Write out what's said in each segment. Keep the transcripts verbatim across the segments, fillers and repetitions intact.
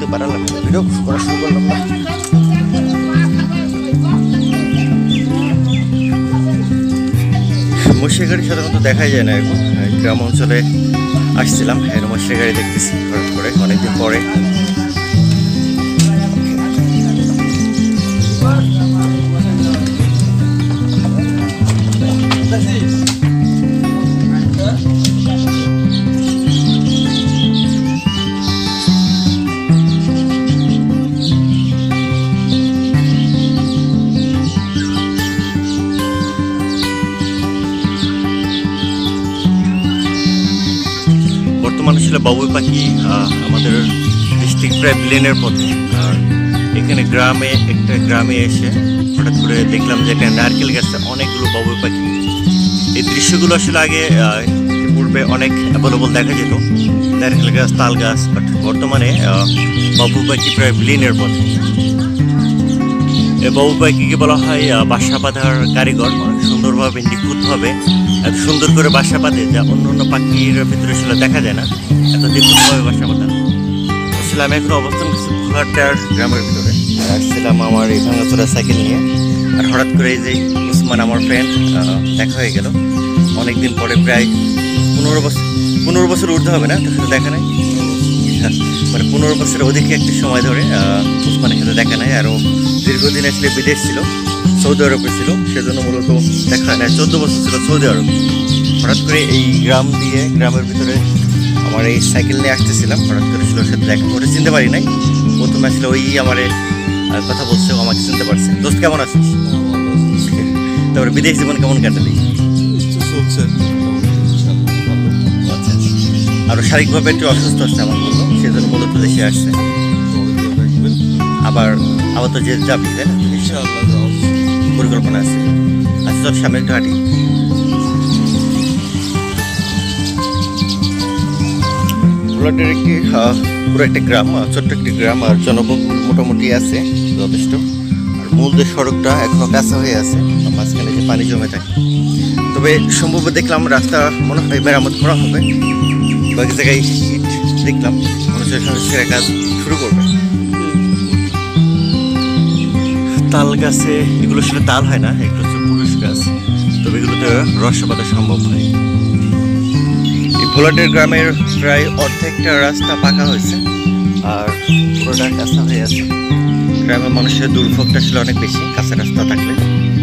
বাড়ালাম video করা শুরু করলাম না। মহিষের গাড়ি সাধারণত দেখাই যায় না এখন, গ্রাম অঞ্চলে আসছিলাম, এর মহিষের গাড়ি দেখতেছি হঠাৎ করে অনেকদিন পরে। বাবুই পাখি আমাদের ডিস্ট্রিক্ট প্রায় প্লেনের পথে, আর এখানে গ্রামে একটা গ্রামে এসে হঠাৎ করে দেখলাম যে একটা নারকেল গাছে অনেকগুলো বাবুই পাখি। এই দৃশ্যগুলো আসলে আগে পূর্বে অনেক অ্যাভেলেবল দেখা যেত, নারকেল গাছ, তাল গাছ, বাট বর্তমানে বাবুই পাখি প্রায় প্লেনের পথে। এই বাবুই পাখিকে বলা হয় বাসা বাঁধার কারিগর, অনেক সুন্দরভাবে নিখুঁতভাবে এত সুন্দর করে বাসা বাঁধে যা অন্য অন্য পাখির ভিতরে আসলে দেখা যায় না, এত নিখুঁতভাবে বাসা বাঁধা। আসলে আমি এখন অবস্থান করছি ভোলাটার গ্রামের ভিতরে, আসছিলাম আমার এই ভাঙাচোরা সাইকেল নিয়ে, আর হঠাৎ করে এই যে উসমান আমার ফ্রেন্ড দেখা হয়ে গেল অনেকদিন পরে, প্রায় পনেরো বছর পনেরো বছর উঠতে হবে না তার সাথে দেখা নাই, মানে পনেরো বছরের অধিক একটা সময় ধরে উসমানের সাথে দেখা নাই। আরও দীর্ঘদিন আসলে বিদেশ ছিল, সৌদি আরবে ছিল, সেজন্য মূলত দেখা হয় না। চোদ্দ বছর ছিল সৌদি আরব। হঠাৎ করে এই গ্রাম দিয়ে গ্রামের ভিতরে আমার এই সাইকেল নিয়ে আসতেছিলাম, হঠাৎ করে ছিল সাথে দেখা করে চিনতে পারি নাই। প্রথমে আসলে ওই আমার কথা বলছে, আমাকে চিনতে পারছে। দোস্ত কেমন আছিস? তারপরে বিদেশ জীবন কেমন কাটালি? আরও শারীরিকভাবে একটু অসুস্থ হচ্ছে আমার বললো, সেজন্য মূলত দেশে আসছে। আবার আবার তো যে যাবি তাই না, পরিকল্পনা আছে। আচ্ছা তোর সামনে একটু হাঁটি। ভোলাটের একটি পুরো একটা গ্রাম, ছোট্ট একটি গ্রাম, আর জনবহুল মোটামুটি আছে যথেষ্ট। আর মূল যে সড়কটা এখনো কাঁচা হয়ে আছে, মাঝখানে যে পানি জমে থাকে। তবে সম্ভব দেখলাম রাস্তা মনে হয় মেরামত করা হবে, কয়েক জায়গায় ইট দেখলাম, মানুষের সঙ্গে সেরা কাজ শুরু করবে। তাল গাছে এগুলো আসলে তাল হয় না, এগুলো হচ্ছে পুরুষ গাছ, তবে এগুলোতে রস বাঁধা সম্ভব হয়। এই ভোলাটের গ্রামের প্রায় অর্ধেকটা রাস্তা পাকা হয়েছে, আর পুরোটা কাঁচা হয়ে আছে। গ্রামের মানুষের দুর্ভোগটা আসলে অনেক বেশি কাঁচা রাস্তা থাকলে।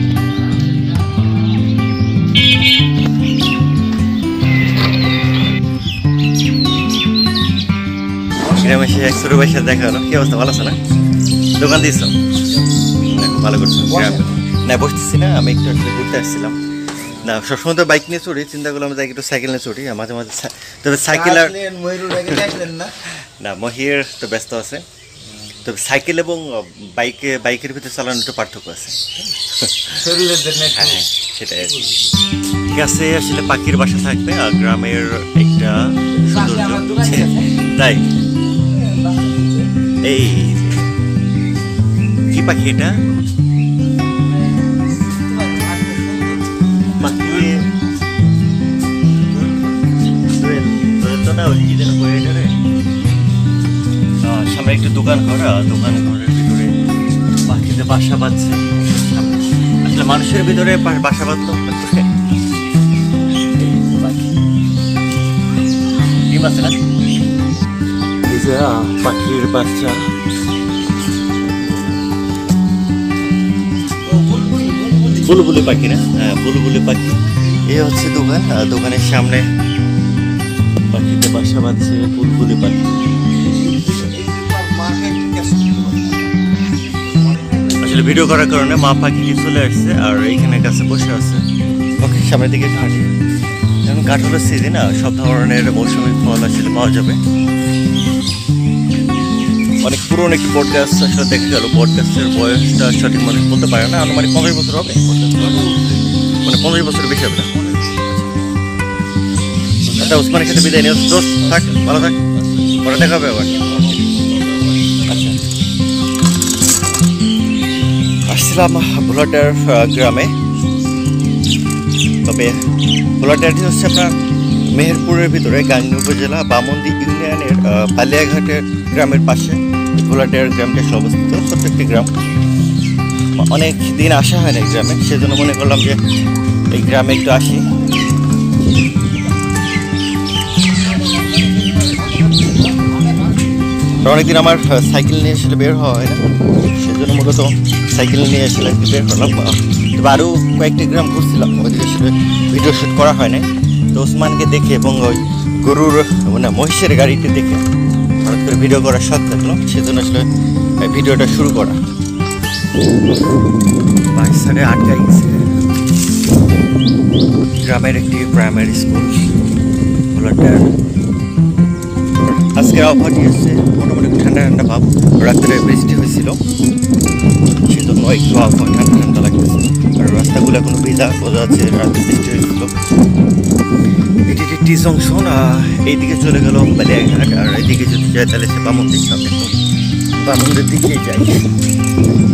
গ্রামে এসে এক ছোট ভাইয়ের দেখা হলো। কি অবস্থা, ভালো আছে না? দোকান দিয়েছ? ভালো করছো। না বসতেছি না, আমি একটু আসলে ঘুরতে আসছিলাম। না সবসময় তো বাইক নিয়ে চড়ি, চিন্তা করলাম যাই একটু সাইকেল নিয়ে চড়ি মাঝে মাঝে। তবে সাইকেল আর না, মহির তো ব্যস্ত আছে, তবে সাইকেল এবং বাইকে বাইকের ভিতরে চালানোর একটু পার্থক্য আছে। হ্যাঁ হ্যাঁ সেটাই আর কি। গাছে আসলে পাখির বাসা থাকবে, আর গ্রামের একটা সৌন্দর্য, তাই এই কি পাখি এটা? সামনে একটু দোকান ঘর, দোকান ঘরের ভিতরে পাখিতে বাসা বাঁধছে। আসলে মানুষের ভিতরে বাসা বাঁধলো ডিম আছে না, এই যে পাখির বাচ্চা। বুলবুলি পাখি না? হ্যাঁ বুলবুলি পাখি। এই হচ্ছে দোকান, দোকানের সামনে পাখিতে বাসা বাঁধছে বুলবুলি পাখি। আসলে ভিডিও করার কারণে মা পাখি চলে আসছে, আর এইখানে কাছে বসে আছে। ওকে সামনের দিকে হাঁটি। এখন কাঁঠালের সিজন, না সব ধরনের মৌসুমি ফল আসলে পাওয়া যাবে। অনেক পুরনো একটি বট গাছ আসলে দেখা গেল। বট গাছের বয়সটা সঠিক মানুষ বলতে পারে না, আনুমানিক পঞ্চাশ বছর হবে, মানে পঞ্চাশ বছরের বেশি হবে না। আচ্ছা উসমানের সাথে বিদায় নিয়ে দোস্ত, থাক ভালো থাক, পরে দেখা হবে আবার। আচ্ছা আসছিলাম ভোলাটার গ্রামে, তবে ভোলাটাটি হচ্ছে আপনার মেহেরপুরের ভিতরে গাংনী উপজেলা বামন্দি ইউনিয়নের বালিয়াঘাটের গ্রামের পাশে। ভোলাটিয়ার গ্রামটা অবস্থিত, ছোট্ট একটি গ্রাম। অনেক দিন আসা হয় না এই গ্রামে, সেজন্য মনে করলাম যে এই গ্রামে একটু আসি। অনেকদিন আমার সাইকেল নিয়ে আসলে বের হওয়া হয় না, সেজন্য মূলত সাইকেল নিয়ে আসলে বের হলাম। তবে আরও কয়েকটি গ্রাম ঘুরছিলাম, ওইদিকে আসলে ভিডিও শ্যুট করা হয় না। তো ওসমানকে দেখে এবং ওই গরুর মানে মহিষের গাড়িতে দেখে হঠাৎ করে ভিডিও করার শখ থাকলো, সেজন্য আসলে ভিডিওটা শুরু করা। বাইক সাইডে আটকাই গেছে গ্রামের একটি প্রাইমারি স্কুল ভোলাটিয়ার। আজকের আবহাওয়াটি হচ্ছে মোটামুটি ঠান্ডা ঠান্ডা ভাব, রাত্রে বৃষ্টি হয়েছিল সেজন্য একটু আবহাওয়া ঠান্ডা ঠান্ডা লাগতেছে। আর রাস্তাগুলো এখনো ভিজা, বোঝা যাচ্ছে রাত্রে বৃষ্টি হয়েছিল। এটি একটি টি জংশন, এইদিকে চলে গেল বালিয়াঘাট, আর এইদিকে যদি যায় তাহলে সে বামন দিক, আমি বামনদের দিকেই যাই।